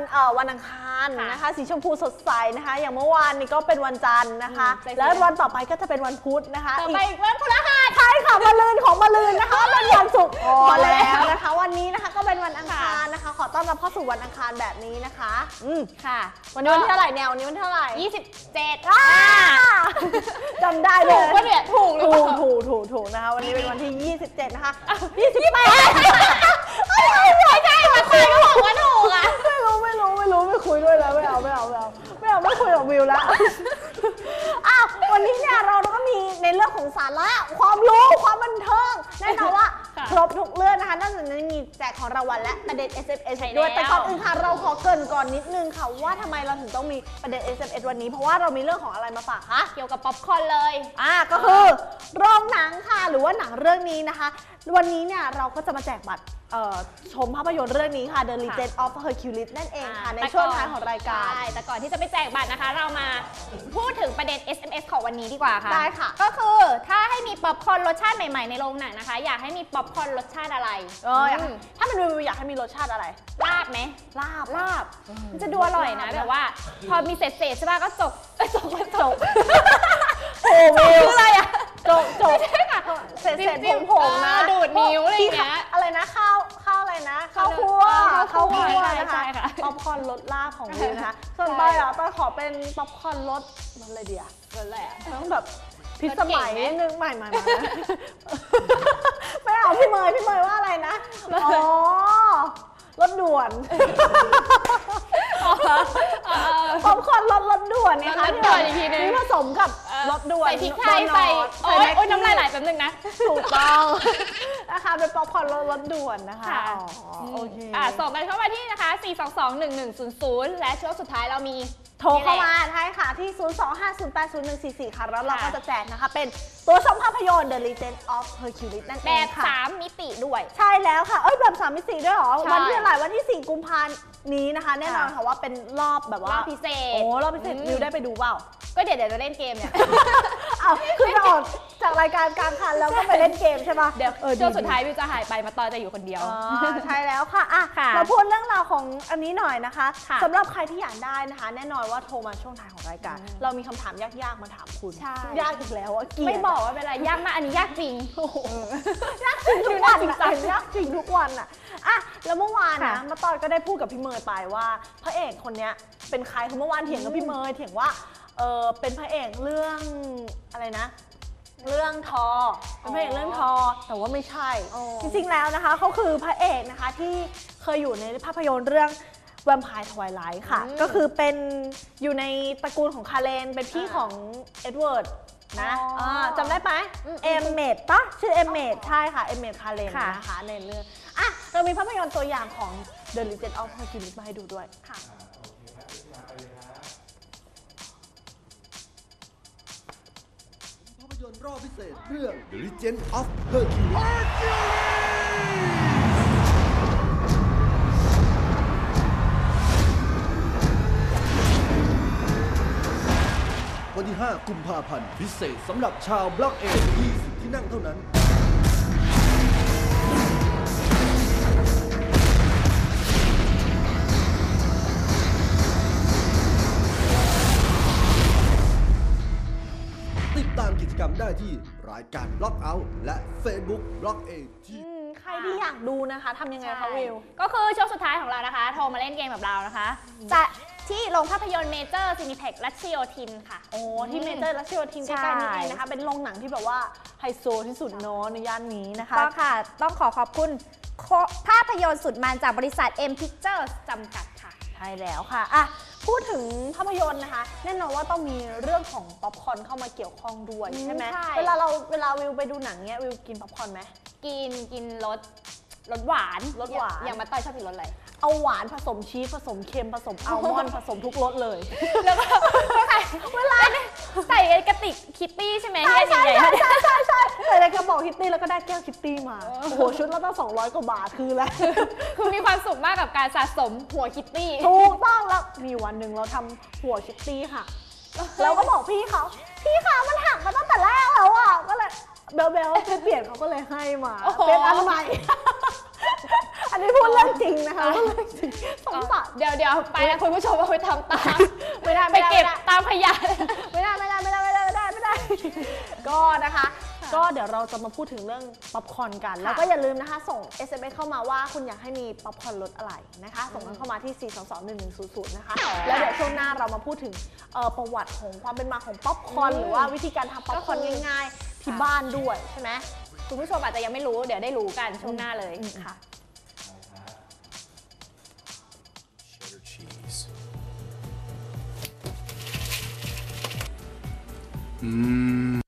วันอังคารนะคะสีชมพูสดใสนะคะอย่างเมื่อวานนี้ก็เป็นวันจันทร์นะคะแล้ววันต่อไปก็จะเป็นวันพุธนะคะต่อไปวันพฤหัสใช่ค่ะมะรืนของมะรืนนะคะเป็นวันศุกร์พอแล้วนะคะวันนี้นะคะก็เป็นวันอังคารนะคะขอต้อนรับเข้าสู่วันอังคารแบบนี้นะคะค่ะวันนี้วันที่เท่าไหร่แนววันนี้วันที่เท่าไหร่ 27 จำได้เลยถูกเนี่ยถูกนะคะวันนี้เป็นวันที่27นะคะ 28ไม่ใช่มาคุยก็บอกว่าถูกอ่ะไม่คุยด้วยแล้วไม่คุยกับวิวแล้ววันนี้เนี่ยเราก็มีในเรื่องของสาระความรู้ความบันเทิงแน่นอนว่าครบทุกเรื่องนะคะนอกจากนี้มีแจกของรางวัลและประเด็น SMS ด้วยแต่ก่อนอื่นค่ะเราขอเกริ่นก่อนนิดนึงค่ะว่าทำไมเราถึงต้องมีประเด็น SMS วันนี้เพราะว่าเรามีเรื่องของอะไรมาฝากคะเกี่ยวกับป๊อปคอร์นเลยก็คือโรงหนังค่ะหรือว่าหนังเรื่องนี้นะคะวันนี้เนี่ยเราก็จะมาแจกบัตรชมภาพยนตร์เรื่องนี้ค่ะ The Legend of Hercules นั่นเองค่ะในช่วงท้ายของรายการแต่ก่อนที่จะไปแจกบัตรนะคะเรามาพูดถึงประเด็น SMS ของวันนี้ดีกว่าค่ะได้ค่ะก็คือถ้าให้มีป๊อปคอร์นรสชาติใหม่ๆในโรงหนังนะคะอยากให้มีป๊อปคอร์นรสชาติอะไรถ้ามันอยากให้มีรสชาติอะไรลาบไหมลาบมันจะดูอร่อยนะแบบว่าพอมีเศษใช่ป่ะก็จกโอ้โหคืออะไรอะจกเศษผงนะดูดนิ้วอะไรอย่างเงี้ยอะไรนะข้าวอะไรนะข้าวคั่วนะคะป๊อปคอร์นรสลาบของวิวนะคะส่วนต้อยขอเป็นป๊อปคอร์นรสอะไรเดียวรสอะไรต้องแบบพิสมัยนิดนึงใหม่ไม่เอาพี่เมย์ว่าอะไรนะรถด่วนป๊อปคอร์นรถด่วนเนี่ยค่ะที่ผสมกับรถด่วนใส่พริกไทยใส่โอ๊ยน้ำลายไหลแป๊บนึงนะถูกต้องนะคะเป็นป๊อปคอร์นรถด่วนนะคะโอเคส่งกันเข้ามาที่นะคะ4221100และช่วงสุดท้ายเรามีโทรเข้ามาใช่ค่ะที่025080144ค่ะแล้วเราก็จะแจกนะคะเป็นตัวชมภาพยนตร์ The Legend of Hercules นั่นเองค่ะแบบ3มิติด้วยใช่แล้วค่ะแบบ3มิติด้วยเหรอวันที่อะไรวันที่4กุมภาพันธ์นี้นะคะแน่นอนค่ะว่าเป็นรอบแบบว่ารอบพิเศษรอบพิเศษวิวได้ไปดูเปล่าก็เดี๋ยวจะเล่นเกมเนี่ยคือจะออกจากรายการกลางคันแล้วก็ไปเล่นเกมใช่ปะเดี๋ยวช่วงสุดท้ายวิวจะหายไปมาต่อจะอยู่คนเดียวใช่แล้วค่ะเราพูดเรื่องราวของอันนี้หน่อยนะคะสำหรับใครที่อยากได้นะคะแน่นอนว่าโทรมาช่วงท้ายของรายการเรามีคำถามยากๆมาถามคุณยากอีกแล้วไม่บอกว่าเป็นอะไรยากมากอันนี้ยากจริงยากจริงทุกวันยากจริงทุกวันแล้วเมื่อวานนะมาต่อก็ได้พูดกับพี่เมย์ไปว่าพระเอกคนนี้เป็นใครคือเมื่อวานเถียงกับพี่เมย์เถียงว่าเป็นพระเอกเรื่องอะไรนะเรื่องทอเป็นพระเอกเรื่องทอแต่ว่าไม่ใช่จริงๆแล้วนะคะเขาคือพระเอกนะคะที่เคยอยู่ในภาพยนตร์เรื่องแวมไพร์ทไวไลท์ค่ะก็คือเป็นอยู่ในตระกูลของคาเลนเป็นพี่ของเอ็ดเวิร์ดนะจำได้ไหมเอมเมดปะชื่อเอมเมดใช่ค่ะเอมเมดคาเลนนะคะในเรื่องเรามีภาพยนตร์ตัวอย่างของ The Legend of Hercules มาให้ดูด้วยค่ะภาพยนตร์รอบพิเศษเรื่อง The Legend of Hercules วันที่ 5 กุมภาพันธ์พิเศษสำหรับชาวบล็อกเอ20 ที่นั่งเท่านั้นติดตามกิจกรรมได้ที่รายการ Block Out และ Facebook Block A ที่ใครที่อยากดูนะคะทำยังไงคะวิวก็คือช่วงสุดท้ายของเรานะคะโทรมาเล่นเกมกับเรานะคะจะที่โรงภาพยนตร์เมเจอร์ซินิเพ็กรัชโยธินค่ะที่เมเจอร์รัชโยธินใกล้ๆนี่เองนะคะเป็นโรงหนังที่แบบว่าไฮโซที่สุดเนาะในย่านนี้นะคะก็ค่ะต้องขอบคุณภาพยนตร์สุดมันจากบริษัท M Pictures จำกัดค่ะใช่แล้วค่ะพูดถึงภาพยนตร์นะคะแน่นอนว่าต้องมีเรื่องของป๊อปคอร์นเข้ามาเกี่ยวข้องด้วยใช่ไหมเวลาวิวไปดูหนังเนี้ยวิวกินป๊อปคอร์นไหมกินรสหวานอย่างมาต้อยชอบกินรสอะไรเอาหวานผสมชีสผสมเค็มผสมอัลมอนด์ผสมทุกรสเลยแล้วก็เวลาใส่กระติกคิตตี้ใช่ไหมใช่ใช่ใส่ในกระบอกคิตตี้แล้วก็ได้แก้วคิตตี้มาโอ้โหชุดละตั้ง200 กว่าบาทคืออะไรคือมีความสุขมากกับการสะสมหัวคิตตี้ถูกต้องแล้วมีวันหนึ่งเราทำหัวคิตตี้ค่ะเราก็บอกพี่คะมันหักมาตั้งแต่แรกแล้วก็เลยเบลช่วยเปลี่ยนเขาก็เลยให้มาเป็นอันใหม่อันนี้พูดเรื่องจริงนะคะพูดเรื่องจริงสงสารเดี๋ยวไปนะคุณผู้ชมเอาไปทำตามไม่ได้ไปเก็บตามขยะไม่ได้ก็นะคะก็เดี๋ยวเราจะมาพูดถึงเรื่องป๊อปคอร์นกันแล้วก็อย่าลืมนะคะส่ง SMS เข้ามาว่าคุณอยากให้มีป๊อปคอร์นรสอะไรนะคะส่งกันเข้ามาที่ 4221100 นะคะแล้วเดี๋ยวช่วงหน้าเรามาพูดถึงประวัติของความเป็นมาของป๊อปคอร์นหรือว่าวิธีการทำป๊อปคอร์นง่ายๆที่บ้านด้วยใช่ไหมคุณผู้ชมอาจจะยังไม่รู้เดี๋ยวได้รู้กันช่วงหน้าเลยค่ะ Cheddar cheese. Mmm.